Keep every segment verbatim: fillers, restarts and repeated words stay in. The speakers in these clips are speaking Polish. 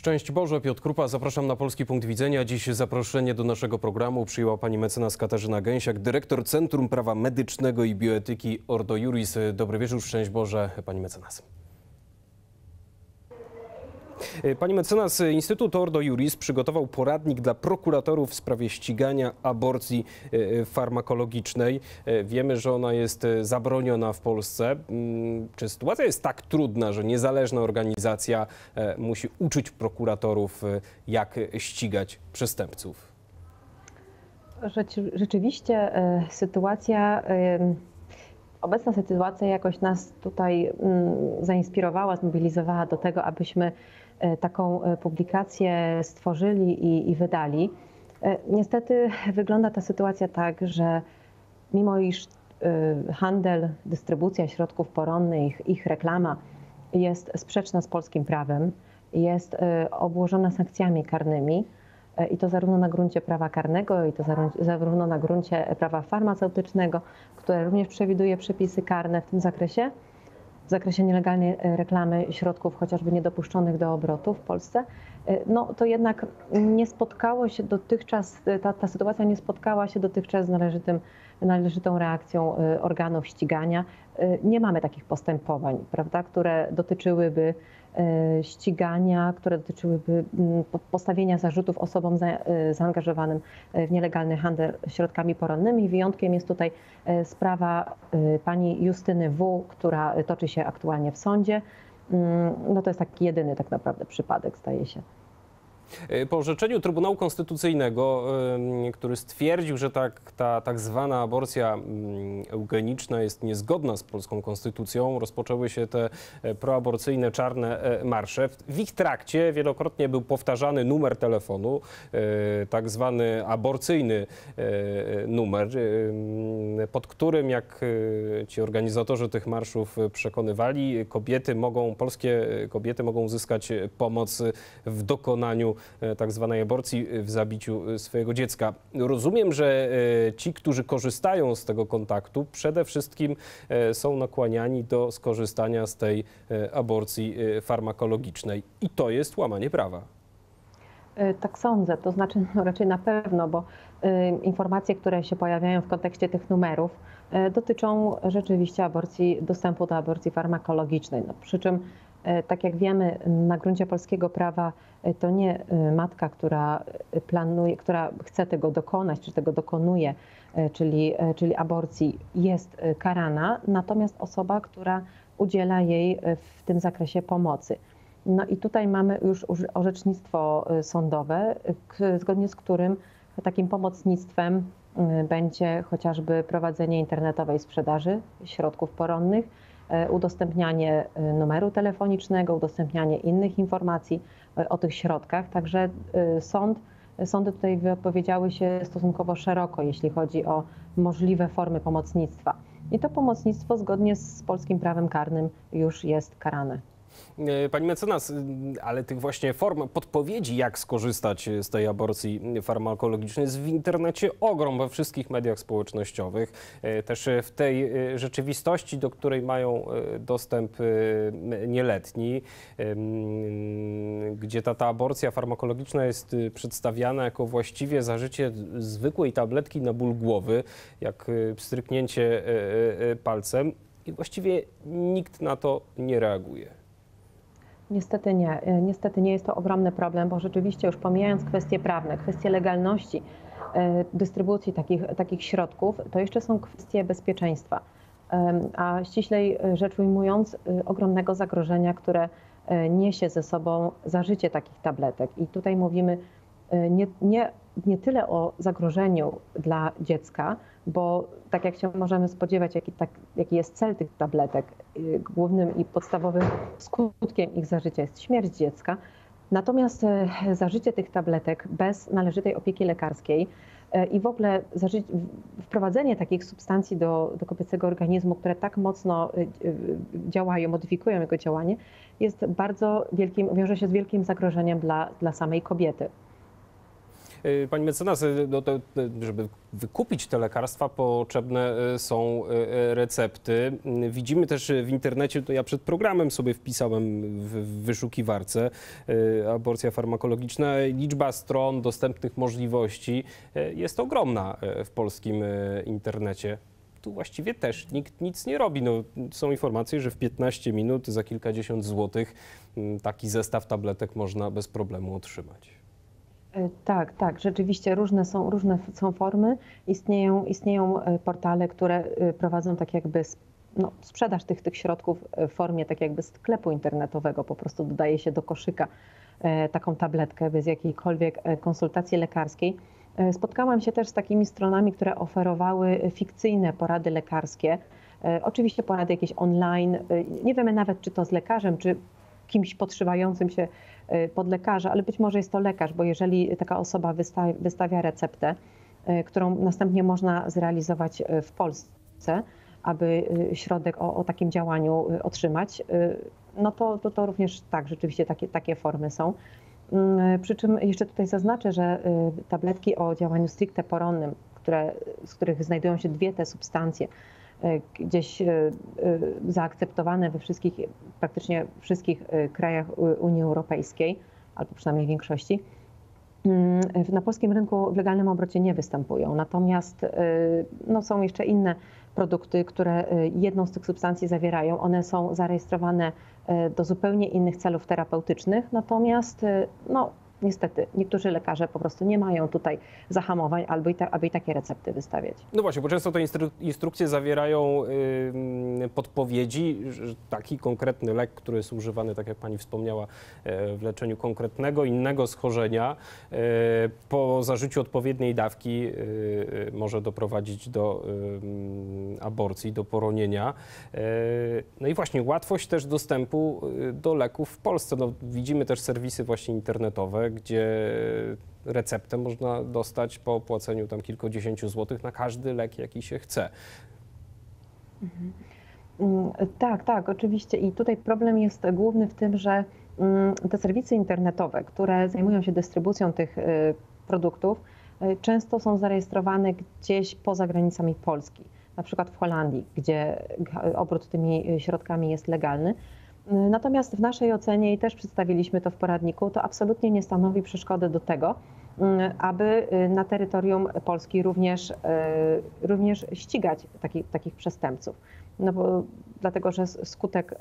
Szczęść Boże, Piotr Krupa, zapraszam na Polski Punkt Widzenia. Dziś zaproszenie do naszego programu przyjęła pani mecenas Katarzyna Gęsiak, dyrektor Centrum Prawa Medycznego i Bioetyki Ordo Iuris. Dobry wieczór, szczęść Boże, pani mecenas. Pani mecenas, Instytut Ordo Iuris przygotował poradnik dla prokuratorów w sprawie ścigania aborcji farmakologicznej. Wiemy, że ona jest zabroniona w Polsce. Czy sytuacja jest tak trudna, że niezależna organizacja musi uczyć prokuratorów, jak ścigać przestępców? Rzeczywiście sytuacja, obecna sytuacja jakoś nas tutaj zainspirowała, zmobilizowała do tego, abyśmy taką publikację stworzyli i, i wydali. Niestety wygląda ta sytuacja tak, że mimo iż handel, dystrybucja środków poronnych, ich reklama jest sprzeczna z polskim prawem, jest obłożona sankcjami karnymi i to zarówno na gruncie prawa karnego, i to zarówno na gruncie prawa farmaceutycznego, które również przewiduje przepisy karne w tym zakresie, w zakresie nielegalnej reklamy środków chociażby niedopuszczonych do obrotu w Polsce, no to jednak nie spotkało się dotychczas, ta, ta sytuacja nie spotkała się dotychczas z należytym, należytą reakcją organów ścigania. Nie mamy takich postępowań, prawda, które dotyczyłyby ścigania, które dotyczyłyby postawienia zarzutów osobom zaangażowanym w nielegalny handel środkami poronnymi. Wyjątkiem jest tutaj sprawa pani Justyny W., która toczy się aktualnie w sądzie. No to jest taki jedyny tak naprawdę przypadek, zdaje się. Po orzeczeniu Trybunału Konstytucyjnego, który stwierdził, że tak, ta tak zwana aborcja eugeniczna jest niezgodna z polską konstytucją, rozpoczęły się te proaborcyjne czarne marsze. W ich trakcie wielokrotnie był powtarzany numer telefonu, tak zwany aborcyjny numer, pod którym, jak ci organizatorzy tych marszów przekonywali, kobiety mogą, polskie kobiety mogą uzyskać pomoc w dokonaniu tak zwanej aborcji, w zabiciu swojego dziecka. Rozumiem, że ci, którzy korzystają z tego kontaktu, przede wszystkim są nakłaniani do skorzystania z tej aborcji farmakologicznej. I to jest łamanie prawa. Tak sądzę, to znaczy no raczej na pewno, bo informacje, które się pojawiają w kontekście tych numerów, dotyczą rzeczywiście aborcji, dostępu do aborcji farmakologicznej. No, przy czym, tak jak wiemy, na gruncie polskiego prawa to nie matka, która planuje, która chce tego dokonać, czy tego dokonuje, czyli, czyli aborcji, jest karana, natomiast osoba, która udziela jej w tym zakresie pomocy. No i tutaj mamy już orzecznictwo sądowe, zgodnie z którym takim pomocnictwem będzie chociażby prowadzenie internetowej sprzedaży środków poronnych, udostępnianie numeru telefonicznego, udostępnianie innych informacji o tych środkach. Także sąd, sądy tutaj wypowiedziały się stosunkowo szeroko, jeśli chodzi o możliwe formy pomocnictwa. I to pomocnictwo zgodnie z polskim prawem karnym już jest karane. Pani mecenas, ale tych właśnie form podpowiedzi, jak skorzystać z tej aborcji farmakologicznej, jest w internecie ogrom, we wszystkich mediach społecznościowych. Też w tej rzeczywistości, do której mają dostęp nieletni, gdzie ta, ta aborcja farmakologiczna jest przedstawiana jako właściwie zażycie zwykłej tabletki na ból głowy, jak pstryknięcie palcem, i właściwie nikt na to nie reaguje. Niestety nie. Niestety nie jest to ogromny problem, bo rzeczywiście już pomijając kwestie prawne, kwestie legalności dystrybucji takich, takich środków, to jeszcze są kwestie bezpieczeństwa. A ściślej rzecz ujmując, ogromnego zagrożenia, które niesie ze sobą zażycie takich tabletek. I tutaj mówimy nie, nie, nie tyle o zagrożeniu dla dziecka, bo tak jak się możemy spodziewać, jaki, tak, jaki jest cel tych tabletek, głównym i podstawowym skutkiem ich zażycia jest śmierć dziecka. Natomiast zażycie tych tabletek bez należytej opieki lekarskiej i w ogóle zażycie, wprowadzenie takich substancji do, do kobiecego organizmu, które tak mocno działają, modyfikują jego działanie, jest bardzo wielkim, wiąże się z wielkim zagrożeniem dla, dla samej kobiety. Pani mecenas, no to, żeby wykupić te lekarstwa, potrzebne są recepty. Widzimy też w internecie, to ja przed programem sobie wpisałem w wyszukiwarce aborcja farmakologiczna, liczba stron, dostępnych możliwości jest ogromna w polskim internecie. Tu właściwie też nikt nic nie robi. No, są informacje, że w piętnaście minut za kilkadziesiąt złotych taki zestaw tabletek można bez problemu otrzymać. Tak, tak, rzeczywiście różne są, różne są formy. Istnieją, istnieją portale, które prowadzą tak jakby no, sprzedaż tych, tych środków w formie tak jakby sklepu internetowego. Po prostu dodaje się do koszyka taką tabletkę bez jakiejkolwiek konsultacji lekarskiej. Spotkałam się też z takimi stronami, które oferowały fikcyjne porady lekarskie. Oczywiście porady jakieś online. Nie wiemy nawet, czy to z lekarzem, czy kimś podszywającym się pod lekarza, ale być może jest to lekarz, bo jeżeli taka osoba wystawia, wystawia receptę, którą następnie można zrealizować w Polsce, aby środek o, o takim działaniu otrzymać, no to, to, to również tak, rzeczywiście takie, takie formy są. Przy czym jeszcze tutaj zaznaczę, że tabletki o działaniu stricte poronnym, które, z których znajdują się dwie te substancje, gdzieś zaakceptowane we wszystkich, praktycznie wszystkich krajach Unii Europejskiej, albo przynajmniej w większości, na polskim rynku w legalnym obrocie nie występują. Natomiast no, są jeszcze inne produkty, które jedną z tych substancji zawierają. One są zarejestrowane do zupełnie innych celów terapeutycznych, natomiast no, niestety niektórzy lekarze po prostu nie mają tutaj zahamowań, albo i ta, aby i takie recepty wystawiać. No właśnie, bo często te instru- instrukcje zawierają yy, podpowiedzi, że taki konkretny lek, który jest używany, tak jak pani wspomniała, yy, w leczeniu konkretnego, innego schorzenia, yy, po zażyciu odpowiedniej dawki yy, może doprowadzić do yy, aborcji, do poronienia. Yy, no i właśnie łatwość też dostępu do leków w Polsce. No, widzimy też serwisy właśnie internetowe, gdzie receptę można dostać po opłaceniu tam kilkudziesięciu złotych na każdy lek, jaki się chce. Mhm. Tak, tak, oczywiście. I tutaj problem jest główny w tym, że te serwisy internetowe, które zajmują się dystrybucją tych produktów, często są zarejestrowane gdzieś poza granicami Polski, na przykład w Holandii, gdzie obrót tymi środkami jest legalny. Natomiast w naszej ocenie, i też przedstawiliśmy to w poradniku, to absolutnie nie stanowi przeszkody do tego, aby na terytorium Polski również, również ścigać taki, takich przestępców. No bo, dlatego, że skutek,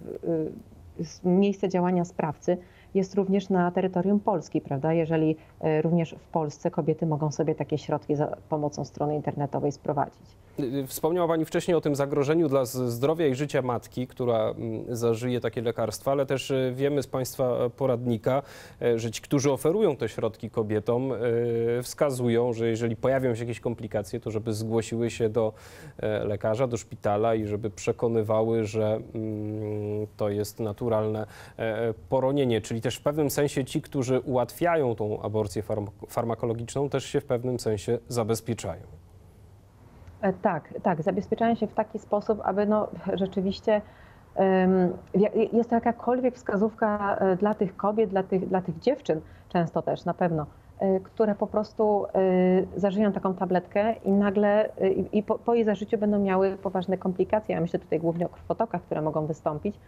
miejsce działania sprawcy jest również na terytorium Polski, prawda? Jeżeli również w Polsce kobiety mogą sobie takie środki za pomocą strony internetowej sprowadzić. Wspomniała pani wcześniej o tym zagrożeniu dla zdrowia i życia matki, która zażyje takie lekarstwa, ale też wiemy z państwa poradnika, że ci, którzy oferują te środki kobietom, wskazują, że jeżeli pojawią się jakieś komplikacje, to żeby zgłosiły się do lekarza, do szpitala i żeby przekonywały, że to jest naturalne poronienie. Czyli też w pewnym sensie ci, którzy ułatwiają tą aborcję farmakologiczną, też się w pewnym sensie zabezpieczają. Tak, tak, zabezpieczają się w taki sposób, aby no, rzeczywiście um, jest to jakakolwiek wskazówka dla tych kobiet, dla tych, dla tych dziewczyn często też na pewno, które po prostu zażyją taką tabletkę i nagle i po, po jej zażyciu będą miały poważne komplikacje. Ja myślę tutaj głównie o krwotokach, które mogą wystąpić.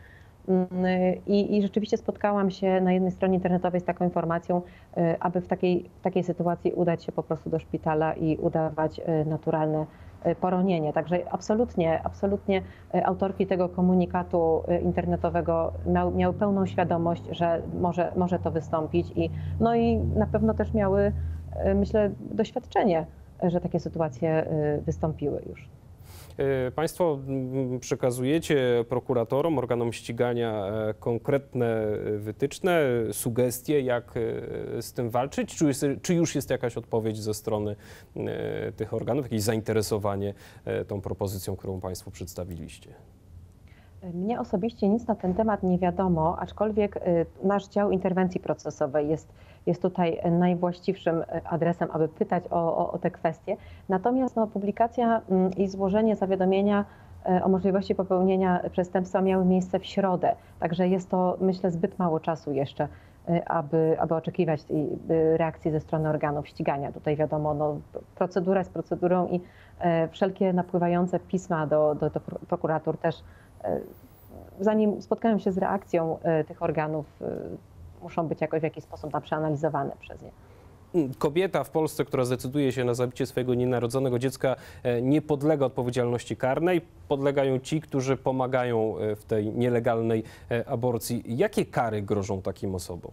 I, I rzeczywiście spotkałam się na jednej stronie internetowej z taką informacją, aby w takiej, w takiej sytuacji udać się po prostu do szpitala i udawać naturalne poronienie. Także absolutnie, absolutnie autorki tego komunikatu internetowego miały, miały pełną świadomość, że może, może to wystąpić i, no i na pewno też miały, myślę, doświadczenie, że takie sytuacje wystąpiły już. Państwo przekazujecie prokuratorom, organom ścigania konkretne wytyczne, sugestie, jak z tym walczyć? Czy, jest, czy już jest jakaś odpowiedź ze strony tych organów, jakieś zainteresowanie tą propozycją, którą Państwo przedstawiliście? Mnie osobiście nic na ten temat nie wiadomo, aczkolwiek nasz dział interwencji procesowej jest, jest tutaj najwłaściwszym adresem, aby pytać o, o, o te kwestie. Natomiast no, publikacja i złożenie zawiadomienia o możliwości popełnienia przestępstwa miały miejsce w środę, także jest to, myślę, zbyt mało czasu jeszcze aby, aby oczekiwać tej reakcji ze strony organów ścigania. Tutaj wiadomo, no, procedura jest procedurą i wszelkie napływające pisma do, do, do prokuratur też, zanim spotkają się z reakcją tych organów, muszą być jakoś w jakiś sposób przeanalizowane przez nie. Kobieta w Polsce, która zdecyduje się na zabicie swojego nienarodzonego dziecka, nie podlega odpowiedzialności karnej. Podlegają ci, którzy pomagają w tej nielegalnej aborcji. Jakie kary grożą takim osobom?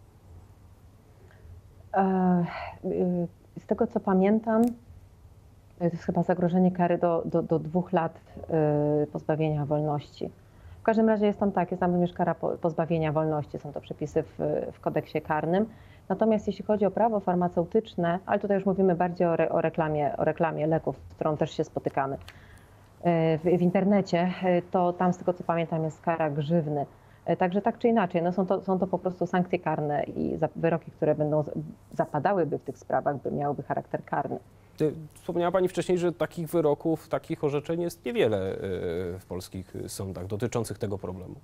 Z tego, co pamiętam, to jest chyba zagrożenie kary do, do, do dwóch lat pozbawienia wolności. W każdym razie jest tam tak, jest tam również kara pozbawienia wolności, są to przepisy w, w kodeksie karnym. Natomiast jeśli chodzi o prawo farmaceutyczne, ale tutaj już mówimy bardziej o, re, o, reklamie, o reklamie leków, z którą też się spotykamy w, w internecie, to tam z tego co pamiętam jest kara grzywny. Także tak czy inaczej, no są, to, są to po prostu sankcje karne i wyroki, które będą zapadałyby w tych sprawach, by miałyby charakter karny. Wspomniała Pani wcześniej, że takich wyroków, takich orzeczeń jest niewiele w polskich sądach dotyczących tego problemu.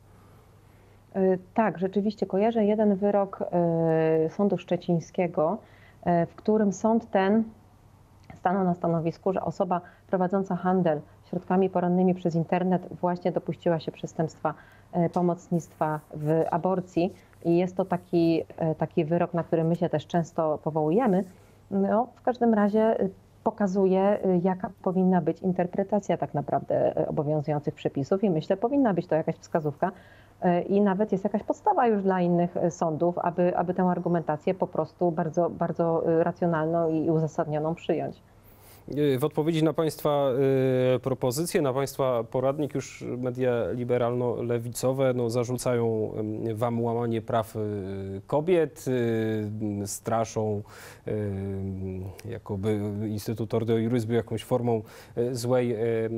Tak, rzeczywiście kojarzę jeden wyrok Sądu Szczecińskiego, w którym sąd ten stanął na stanowisku, że osoba prowadząca handel środkami poronnymi przez internet właśnie dopuściła się przestępstwa pomocnictwa w aborcji i jest to taki, taki wyrok, na który my się też często powołujemy. No, w każdym razie pokazuje, jaka powinna być interpretacja tak naprawdę obowiązujących przepisów i myślę, powinna być to jakaś wskazówka i nawet jest jakaś podstawa już dla innych sądów, aby, aby tę argumentację po prostu bardzo, bardzo racjonalną i uzasadnioną przyjąć. W odpowiedzi na Państwa propozycje, na Państwa poradnik już media liberalno-lewicowe no, zarzucają Wam łamanie praw kobiet, straszą jakoby Instytut Ordo Iuris był jakąś formą złej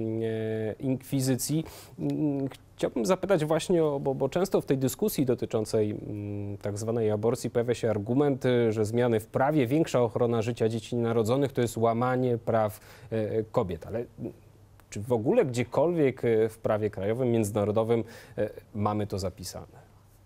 inkwizycji. Chciałbym zapytać właśnie, o, bo, bo często w tej dyskusji dotyczącej m, tak zwanej aborcji pojawia się argument, że zmiany w prawie, większa ochrona życia dzieci nienarodzonych to jest łamanie praw e, kobiet. Ale czy w ogóle gdziekolwiek w prawie krajowym, międzynarodowym e, mamy to zapisane?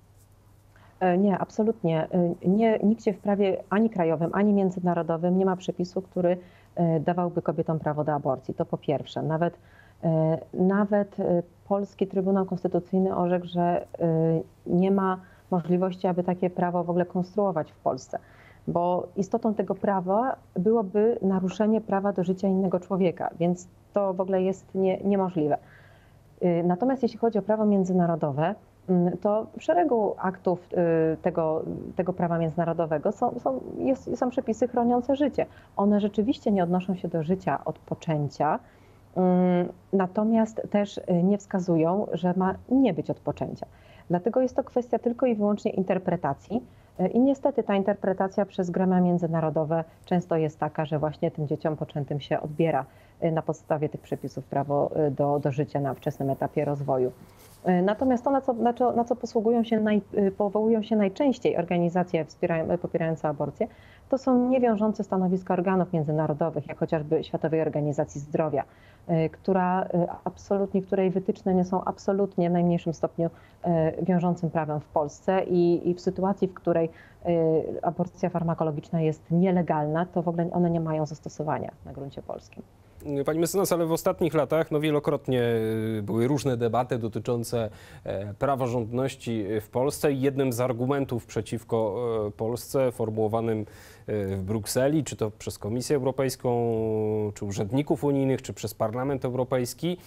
Nie, absolutnie. Nie, nigdzie w prawie ani krajowym, ani międzynarodowym nie ma przepisu, który dawałby kobietom prawo do aborcji. To po pierwsze. Nawet Nawet polski Trybunał Konstytucyjny orzekł, że nie ma możliwości, aby takie prawo w ogóle konstruować w Polsce, bo istotą tego prawa byłoby naruszenie prawa do życia innego człowieka, więc to w ogóle jest nie, niemożliwe. Natomiast jeśli chodzi o prawo międzynarodowe, to w szeregu aktów tego, tego prawa międzynarodowego są, są, jest, są przepisy chroniące życie. One rzeczywiście nie odnoszą się do życia od poczęcia, natomiast też nie wskazują, że ma nie być od poczęcia. Dlatego jest to kwestia tylko i wyłącznie interpretacji i niestety ta interpretacja przez gremia międzynarodowe często jest taka, że właśnie tym dzieciom poczętym się odbiera na podstawie tych przepisów prawo do, do życia na wczesnym etapie rozwoju. Natomiast to, na co, na co, na co posługują się naj, powołują się najczęściej organizacje popierające aborcję, to są niewiążące stanowiska organów międzynarodowych, jak chociażby Światowej Organizacji Zdrowia, która absolutnie, której wytyczne nie są absolutnie w najmniejszym stopniu wiążącym prawem w Polsce i, i w sytuacji, w której aborcja farmakologiczna jest nielegalna, to w ogóle one nie mają zastosowania na gruncie polskim. Pani mecenas, ale w ostatnich latach no, wielokrotnie były różne debaty dotyczące praworządności w Polsce i jednym z argumentów przeciwko Polsce formułowanym w Brukseli, czy to przez Komisję Europejską, czy urzędników unijnych, czy przez Parlament Europejski,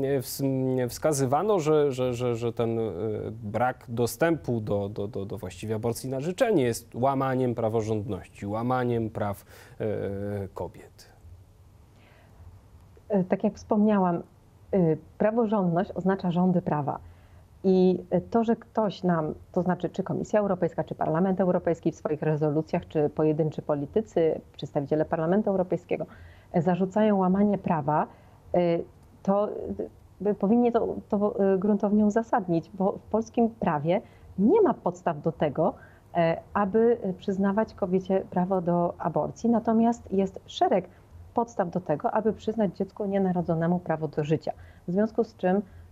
wskazywano, że, że, że, że ten brak dostępu do, do, do, do właściwie aborcji na życzenie jest łamaniem praworządności, łamaniem praw kobiet. Tak jak wspomniałam, praworządność oznacza rządy prawa. I to, że ktoś nam, to znaczy czy Komisja Europejska, czy Parlament Europejski w swoich rezolucjach, czy pojedynczy politycy, przedstawiciele Parlamentu Europejskiego zarzucają łamanie prawa, to powinni to, to gruntownie uzasadnić, bo w polskim prawie nie ma podstaw do tego, aby przyznawać kobiecie prawo do aborcji, natomiast jest szereg podstaw do tego, aby przyznać dziecku nienarodzonemu prawo do życia. W związku z czym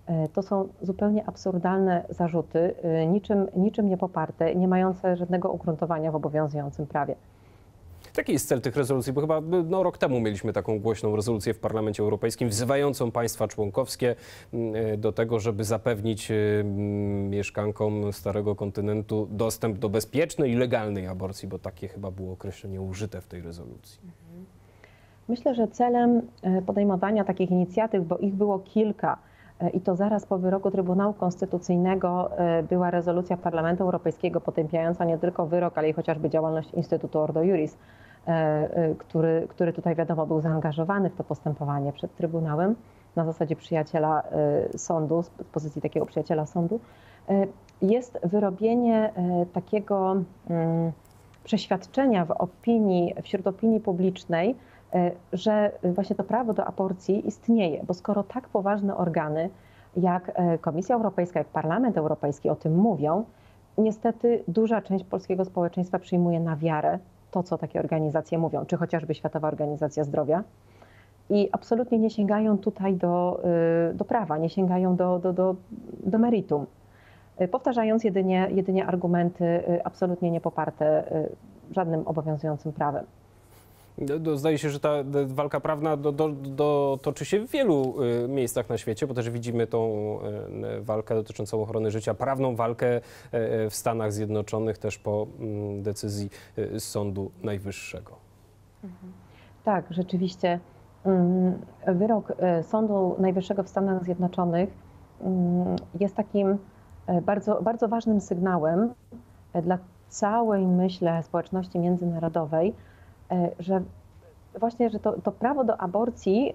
To są zupełnie absurdalne zarzuty, niczym, niczym nie poparte, nie mające żadnego ugruntowania w obowiązującym prawie. Jaki jest cel tych rezolucji? Bo chyba no, rok temu mieliśmy taką głośną rezolucję w Parlamencie Europejskim wzywającą państwa członkowskie do tego, żeby zapewnić mieszkankom Starego Kontynentu dostęp do bezpiecznej i legalnej aborcji, bo takie chyba było określenie użyte w tej rezolucji. Myślę, że celem podejmowania takich inicjatyw, bo ich było kilka, i to zaraz po wyroku Trybunału Konstytucyjnego była rezolucja Parlamentu Europejskiego potępiająca nie tylko wyrok, ale i chociażby działalność Instytutu Ordo Iuris, który, który tutaj wiadomo był zaangażowany w to postępowanie przed Trybunałem na zasadzie przyjaciela sądu, z pozycji takiego przyjaciela sądu, jest wyrobienie takiego przeświadczenia w opinii, wśród opinii publicznej, że właśnie to prawo do aborcji istnieje, bo skoro tak poważne organy jak Komisja Europejska, jak Parlament Europejski o tym mówią, niestety duża część polskiego społeczeństwa przyjmuje na wiarę to, co takie organizacje mówią, czy chociażby Światowa Organizacja Zdrowia, i absolutnie nie sięgają tutaj do, do prawa, nie sięgają do, do, do, do meritum, powtarzając jedynie, jedynie argumenty absolutnie niepoparte żadnym obowiązującym prawem. Zdaje się, że ta walka prawna do, do, do, toczy się w wielu miejscach na świecie, bo też widzimy tą walkę dotyczącą ochrony życia, prawną walkę w Stanach Zjednoczonych też po decyzji Sądu Najwyższego. Tak, rzeczywiście wyrok Sądu Najwyższego w Stanach Zjednoczonych jest takim bardzo, bardzo ważnym sygnałem dla całej, myślę, społeczności międzynarodowej, że właśnie, że to, to prawo do aborcji,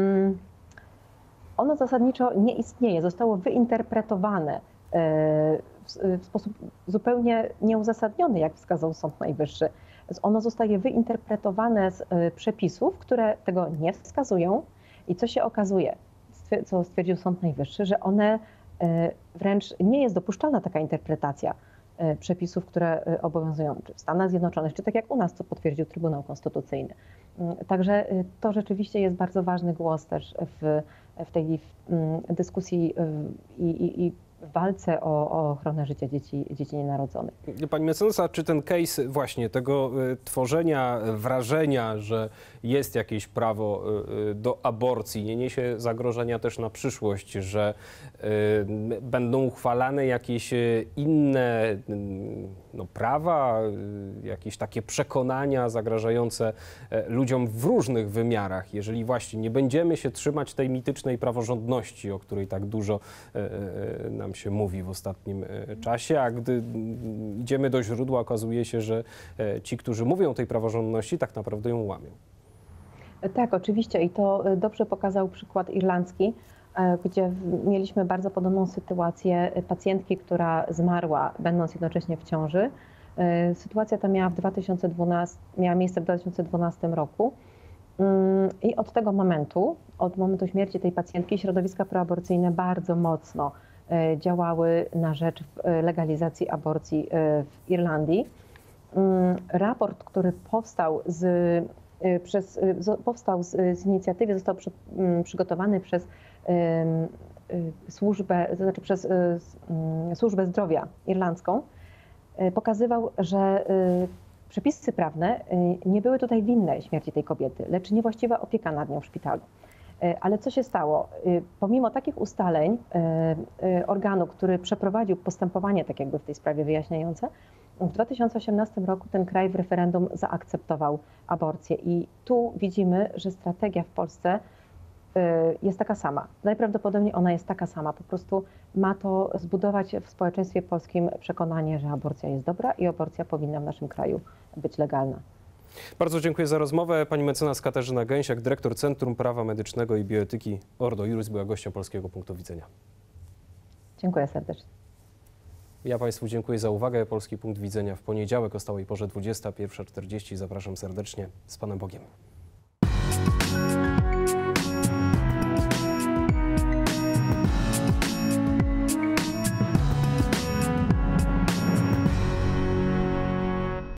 ono zasadniczo nie istnieje, zostało wyinterpretowane w, w sposób zupełnie nieuzasadniony, jak wskazał Sąd Najwyższy. Ono zostaje wyinterpretowane z przepisów, które tego nie wskazują, i co się okazuje, co stwierdził Sąd Najwyższy, że one wręcz nie jest dopuszczalna taka interpretacja przepisów, które obowiązują czy w Stanach Zjednoczonych, czy tak jak u nas, co potwierdził Trybunał Konstytucyjny. Także to rzeczywiście jest bardzo ważny głos też w, w tej dyskusji i, i, i w walce o, o ochronę życia dzieci, dzieci nienarodzonych. Pani mecenas, a czy ten case właśnie tego y, tworzenia wrażenia, że jest jakieś prawo y, do aborcji, nie niesie zagrożenia też na przyszłość, że y, będą uchwalane jakieś inne y, no, prawa, y, jakieś takie przekonania zagrażające y, ludziom w różnych wymiarach, jeżeli właśnie nie będziemy się trzymać tej mitycznej praworządności, o której tak dużo y, y, nam się mówi w ostatnim czasie, a gdy idziemy do źródła, okazuje się, że ci, którzy mówią o tej praworządności, tak naprawdę ją łamią. Tak, oczywiście, i to dobrze pokazał przykład irlandzki, gdzie mieliśmy bardzo podobną sytuację pacjentki, która zmarła, będąc jednocześnie w ciąży. Sytuacja ta miała, w dwa tysiące dwunastym, miała miejsce w dwa tysiące dwunastym roku. I od tego momentu, od momentu śmierci tej pacjentki, środowiska proaborcyjne bardzo mocno działały na rzecz legalizacji aborcji w Irlandii. Raport, który powstał z, przez, powstał z, z inicjatywy, został przy, przygotowany przez służbę, to znaczy przez służbę zdrowia irlandzką, pokazywał, że przepisy prawne nie były tutaj winne śmierci tej kobiety, lecz niewłaściwa opieka nad nią w szpitalu. Ale co się stało? Pomimo takich ustaleń organu, który przeprowadził postępowanie tak jakby w tej sprawie wyjaśniające, w dwa tysiące osiemnastym roku ten kraj w referendum zaakceptował aborcję. I tu widzimy, że strategia w Polsce jest taka sama. Najprawdopodobniej ona jest taka sama. Po prostu ma to zbudować w społeczeństwie polskim przekonanie, że aborcja jest dobra i aborcja powinna w naszym kraju być legalna. Bardzo dziękuję za rozmowę. Pani mecenas Katarzyna Gęsiak, dyrektor Centrum Prawa Medycznego i Bioetyki Ordo Iuris, była gościem Polskiego Punktu Widzenia. Dziękuję serdecznie. Ja Państwu dziękuję za uwagę. Polski Punkt Widzenia w poniedziałek o stałej porze dwudziesta pierwsza czterdzieści. Zapraszam serdecznie. Z Panem Bogiem.